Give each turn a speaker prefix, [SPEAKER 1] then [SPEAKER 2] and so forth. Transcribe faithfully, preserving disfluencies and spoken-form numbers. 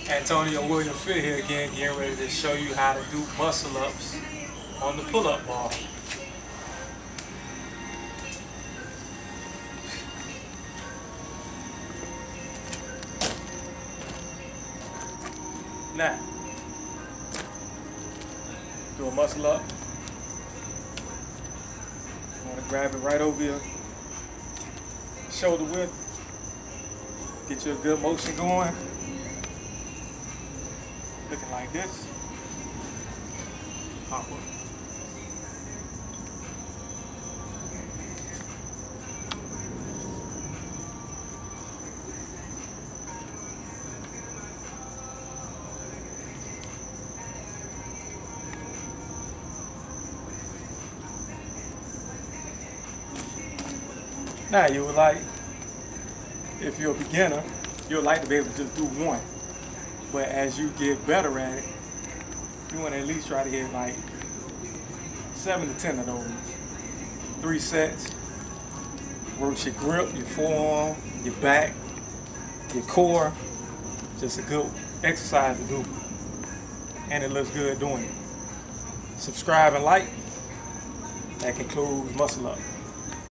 [SPEAKER 1] Antonio William Fit here again, getting ready to show you how to do muscle ups on the pull-up bar. Now, do a muscle up. You want to grab it right over your shoulder width. Get you a good motion going. Looking like this. Hop up. Now you would like, if you're a beginner, you would like to be able to just do one. But as you get better at it, you want to at least try to hit like seven to ten of those. Three sets. Works your grip, your forearm, your back, your core. Just a good exercise to do. And it looks good doing it. Subscribe and like. That concludes Muscle Up.